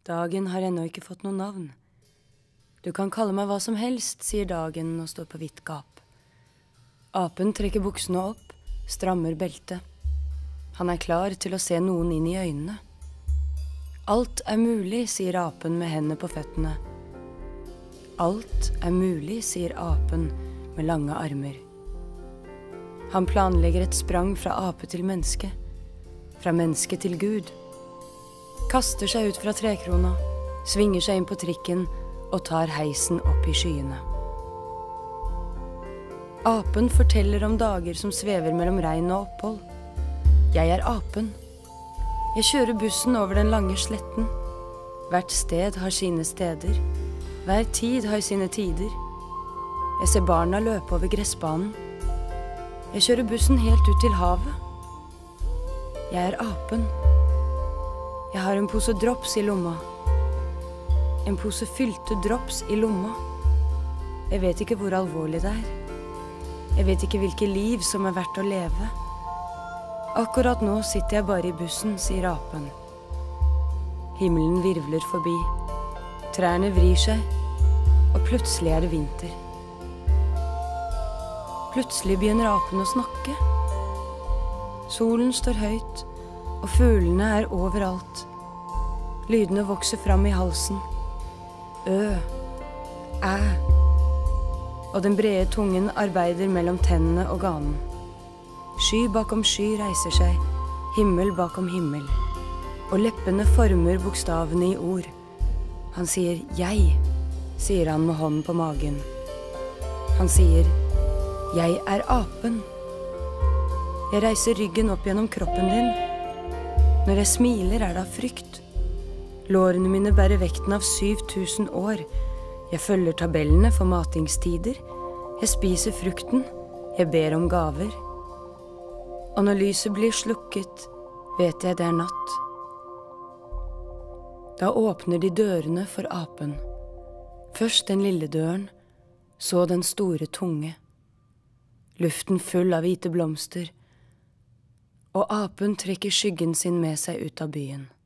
Dagen har ennå ikke fått noe navn. Du kan kalle meg hva som helst, sier Dagen og står på vidt gap. Apen trekker buksene opp, strammer beltet. Han er klar til å se noen inn i øynene. Alt er mulig, sier apen med hendene på føttene. Alt er mulig, sier apen med lange armer. Han planlegger et sprang fra ape til menneske, fra menneske til Gud. Kaster seg ut fra trekrona, svinger seg inn på trikken og tar heisen opp i skyene. Apen forteller om dager som svever mellom regn og opphold. Jeg er apen. Jeg kjører bussen over den lange sletten. Hvert sted har sine steder. Hver tid har sine tider. Jeg ser barna løpe over gressbanen. Jeg kjører bussen helt ut til havet. Jeg er apen. Jeg har en pose drops i lomma. En pose fylte drops i lomma. Jeg vet ikke hvor alvorlig det er. Jeg vet ikke hvilke liv som er verdt å leve. Akkurat nå sitter jeg bare i bussen, sier apen. Himmelen virvler forbi. Trærne vrir seg, og plutselig er det vinter. Plutselig begynner apen å snakke. Solen står høyt, og fuglene er overalt. Lydene vokser fram i halsen. Ø, æ. Og den brede tungen arbeider mellom tennene og ganen. Sky bakom sky reiser seg, himmel bakom himmel. Og leppene former bokstavene i ord. Han sier «jeg», sier han med hånden på magen. Han sier «jeg er apen». Jeg reiser ryggen opp gjennom kroppen din. Når jeg smiler er det av frykt. Lårene mine bærer vekten av 7000 år. Jeg følger tabellene for matingstider. Jeg spiser frukten. Jeg ber om gaver. Og når lyset blir slukket, vet jeg det er natt. Da åpner de dørene for apen. Først den lille døren, så den store tunge. Luften full av hvite blomster. Og apen trekker skyggen sin med seg ut av byen.